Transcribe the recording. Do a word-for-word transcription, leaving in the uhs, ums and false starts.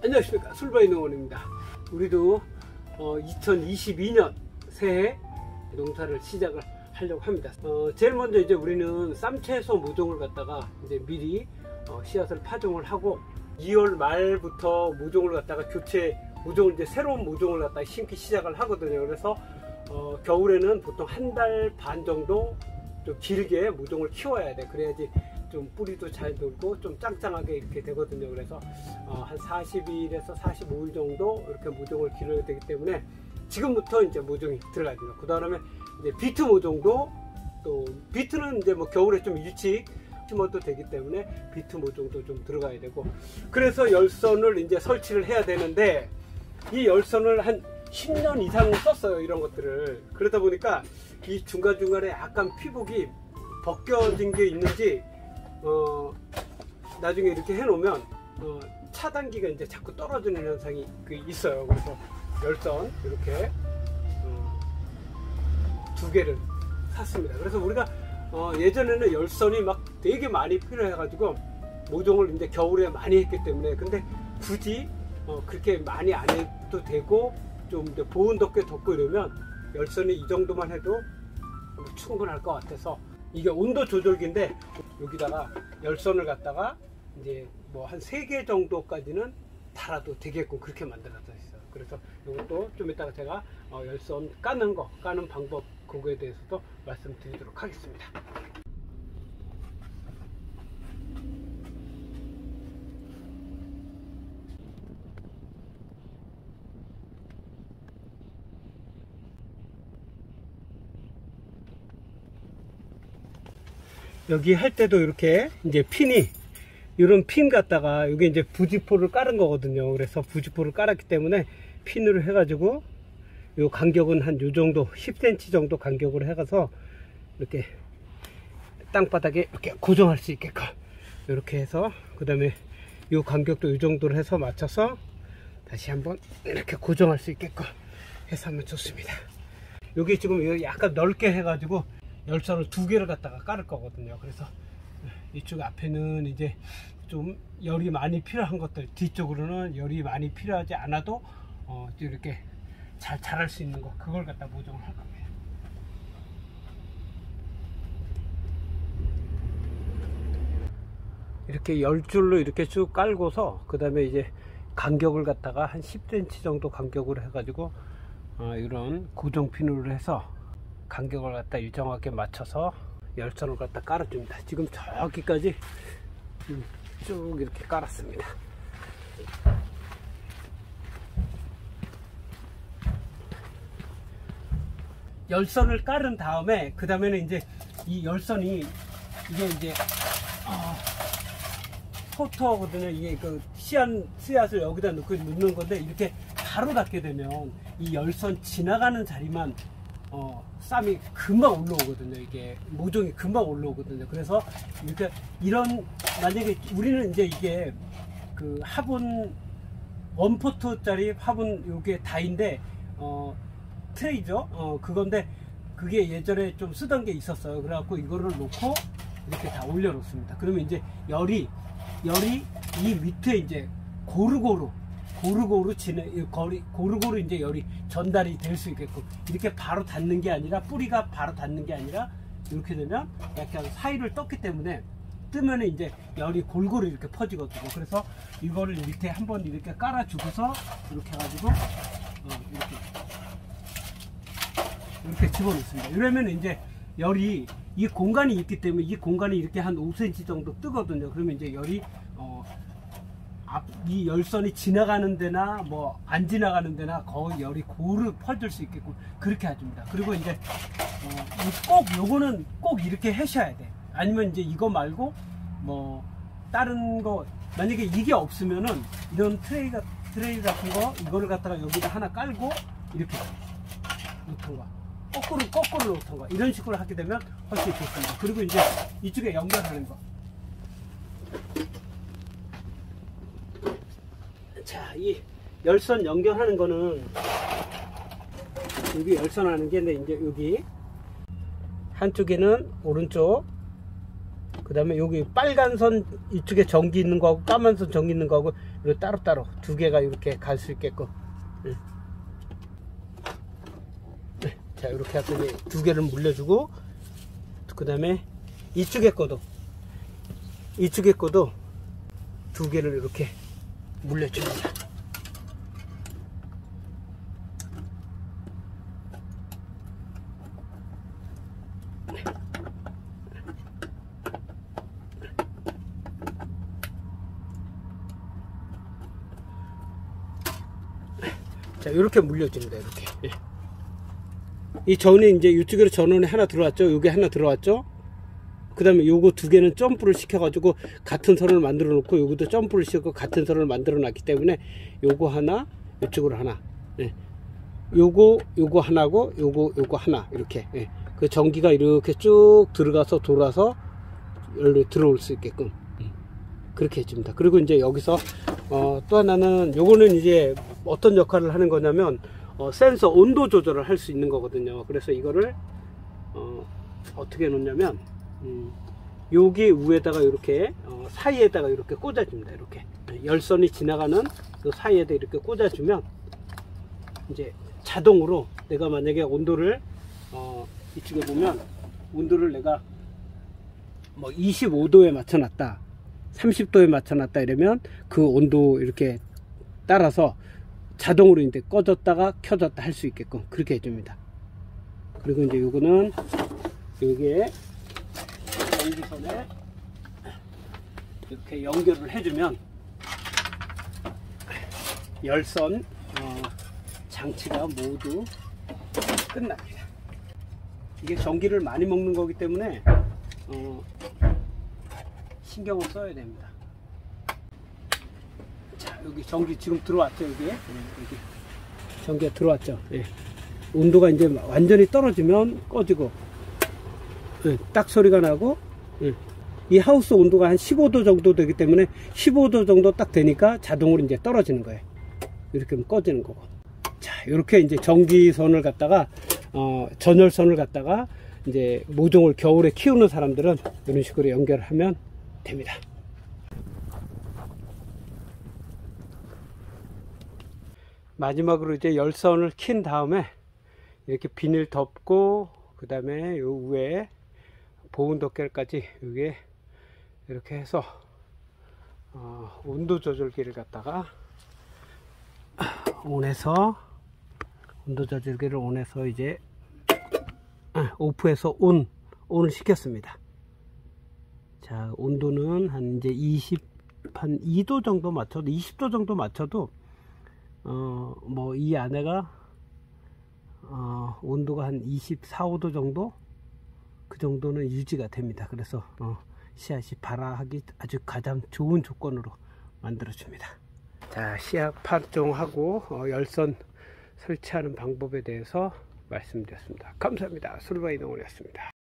안녕하십니까, 술바이 농원입니다. 우리도 어, 이천이십이 년 새해 농사를 시작을 하려고 합니다. 어, 제일 먼저 이제 우리는 쌈채소 모종을 갖다가 이제 미리 어, 씨앗을 파종을 하고 이월 말부터 모종을 갖다가 교체 모종을 이제 새로운 모종을 갖다가 심기 시작을 하거든요. 그래서 어, 겨울에는 보통 한 달 반 정도 좀 길게 모종을 키워야 돼. 그래야지 좀 뿌리도 잘 돌고 좀 짱짱하게 이렇게 되거든요. 그래서 어, 한 사십 일에서 사십오 일 정도 이렇게 모종을 기르게 되기 때문에 지금부터 이제 모종이 들어가야 됩니다. 그 다음에 이제 비트 모종도, 또 비트는 이제 뭐 겨울에 좀 일찍 심어도 되기 때문에 비트 모종도 좀 들어가야 되고, 그래서 열선을 이제 설치를 해야 되는데 이 열선을 한 십 년 이상 썼어요, 이런 것들을. 그러다 보니까 이 중간중간에 약간 피복이 벗겨진 게 있는지 어, 나중에 이렇게 해 놓으면 어, 차단기가 이제 자꾸 떨어지는 현상이 그 있어요. 그래서 열선 이렇게 어, 두 개를 샀습니다. 그래서 우리가 어, 예전에는 열선이 막 되게 많이 필요해 가지고 모종을 이제 겨울에 많이 했기 때문에, 근데 굳이 어, 그렇게 많이 안 해도 되고 좀 이제 보온 덮개 덮고 이러면 열선이 이 정도만 해도 충분할 것 같아서, 이게 온도 조절기인데 여기다가 열선을 갖다가 이제 뭐 한 세 개 정도까지는 달아도 되게끔 그렇게 만들어져 있어요. 그래서 이것도 좀 이따가 제가 어 열선 까는 거, 까는 방법, 그거에 대해서도 말씀드리도록 하겠습니다. 여기 할 때도 이렇게 이제 핀이, 이런 핀 갖다가 이게 이제 부지포를 깔은 거거든요. 그래서 부지포를 깔았기 때문에 핀으로 해가지고 요 간격은 한 요 정도 십 센티미터 정도 간격으로 해가서 이렇게 땅바닥에 이렇게 고정할 수 있게끔 이렇게 해서, 그 다음에 요 간격도 요 정도로 해서 맞춰서 다시 한번 이렇게 고정할 수 있게끔 해서 하면 좋습니다. 여기 지금 약간 넓게 해가지고 열선을 두 개를 갖다가 깔을 거거든요. 그래서 이쪽 앞에는 이제 좀 열이 많이 필요한 것들, 뒤쪽으로는 열이 많이 필요하지 않아도 어 이렇게 잘 자랄 수 있는 거, 그걸 갖다 모종을 할 겁니다. 이렇게 열 줄로 이렇게 쭉 깔고서 그 다음에 이제 간격을 갖다가 한 십 센티미터 정도 간격으로 해가지고 어 이런 고정핀으로 해서 간격을 갖다 일정하게 맞춰서 열선을 갖다 깔아줍니다. 지금 저기까지 쭉 이렇게 깔았습니다. 열선을 깔은 다음에 그 다음에는 이제 이 열선이 이게 이제 어, 포터거든요. 이게 그 씨앗, 씨앗을 여기다 넣고 넣는 건데, 이렇게 바로 닿게 되면 이 열선 지나가는 자리만 어, 쌈이 금방 올라오거든요. 이게 모종이 금방 올라오거든요. 그래서 이렇게 이런, 만약에 우리는 이제 이게 그 화분 원포트짜리 화분 요게 다인데 어 트레이죠. 어 그건데 그게 예전에 좀 쓰던 게 있었어요. 그래갖고 이거를 놓고 이렇게 다 올려 놓습니다. 그러면 이제 열이 열이 이 밑에 이제 고루고루 고루고루 지내, 거리, 고루고루 이제 열이 전달이 될 수 있게끔, 이렇게 바로 닿는 게 아니라, 뿌리가 바로 닿는 게 아니라, 이렇게 되면 약간 사이를 떴기 때문에 뜨면 이제 열이 골고루 이렇게 퍼지거든요. 그래서 이거를 밑에 한번 이렇게 깔아주고서 이렇게 해가지고 어, 이렇게 이렇게 집어넣습니다. 이러면 이제 열이, 이 공간이 있기 때문에 이 공간이 이렇게 한 오 센티미터 정도 뜨거든요. 그러면 이제 열이 어, 앞, 이 열선이 지나가는 데나 뭐 안 지나가는 데나 거의 열이 고루 퍼질 수 있게끔 그렇게 해줍니다. 그리고 이제 어, 꼭 요거는 꼭 이렇게 하셔야 돼. 아니면 이제 이거 말고 뭐 다른 거, 만약에 이게 없으면은 이런 트레이, 트레이 같은 거 이거를 갖다가 여기다 하나 깔고 이렇게 놓던가, 거꾸로 거꾸로 놓던가, 이런 식으로 하게 되면 훨씬 좋습니다. 그리고 이제 이쪽에 연결하는 거. 자, 이 열선 연결하는 거는 여기 열선하는 게, 근데 이제 여기 한쪽에는 오른쪽, 그 다음에 여기 빨간 선 이쪽에 전기 있는 거하고 까만 선 전기 있는 거하고 이렇게 따로따로 두 개가 이렇게 갈 수 있게끔. 네. 네. 자, 이렇게 해서 두 개를 물려주고, 그 다음에 이쪽에 거도 이쪽에 거도 두 개를 이렇게 물려줍니다. 자, 이렇게 물려줍니다. 이렇게. 예. 이 전이 이제 이쪽으로 전원이 하나 들어왔죠. 여기 하나 들어왔죠. 그 다음에 요거 두 개는 점프를 시켜가지고 같은 선을 만들어 놓고, 여기도 점프를 시켜서 같은 선을 만들어 놨기 때문에 요거 하나, 이쪽으로 하나. 예. 요거, 요거 하나고, 요거, 요거 하나. 이렇게. 예. 그 전기가 이렇게 쭉 들어가서 돌아서 여기로 들어올 수 있게끔. 그렇게 해줍니다. 그리고 이제 여기서 어, 또 하나는 요거는 이제 어떤 역할을 하는 거냐면 어, 센서 온도 조절을 할 수 있는 거거든요. 그래서 이거를 어, 어떻게 놓냐면 음, 여기 위에다가 이렇게 어, 사이에다가 이렇게 꽂아줍니다. 이렇게 열선이 지나가는 그 사이에다 이렇게 꽂아주면 이제 자동으로 내가 만약에 온도를 어, 이쪽에 보면 온도를 내가 뭐 이십오 도에 맞춰놨다, 삼십 도에 맞춰놨다 이러면 그 온도 이렇게 따라서 자동으로 이제 꺼졌다가 켜졌다 할 수 있게끔 그렇게 해줍니다. 그리고 이제 요거는 여기에 전기선에 이렇게 연결을 해주면 열선 어, 장치가 모두 끝납니다. 이게 전기를 많이 먹는 거기 때문에 어, 신경을 써야 됩니다. 자, 여기 전기 지금 들어왔죠. 여기, 네, 여기 전기가 들어왔죠. 네. 온도가 이제 완전히 떨어지면 꺼지고, 네, 딱 소리가 나고, 네. 이 하우스 온도가 한 십오 도 정도 되기 때문에 십오 도 정도 딱 되니까 자동으로 이제 떨어지는 거예요. 이렇게 하면 꺼지는 거고. 자, 이렇게 이제 전기선을 갖다가 어, 전열선을 갖다가 이제 모종을 겨울에 키우는 사람들은 이런 식으로 연결하면 됩니다. 마지막으로 이제 열선을 킨 다음에 이렇게 비닐 덮고, 그 다음에 요 위에 보온 덮개까지 여기에 이렇게 해서 어, 온도 조절기를 갖다가 온에서 온도 조절기를 온에서 이제 오프해서 온 온을 시켰습니다. 자, 온도는 한 이제 이십, 한 이 도 정도 맞춰도, 이십 도 정도 맞춰도, 어, 뭐, 이 안에가, 어, 온도가 한 이십사, 오 도 정도? 그 정도는 유지가 됩니다. 그래서, 어, 씨앗이 발화하기 아주 가장 좋은 조건으로 만들어줍니다. 자, 씨앗 파종하고, 어, 열선 설치하는 방법에 대해서 말씀드렸습니다. 감사합니다. 솔바이 농원이었습니다.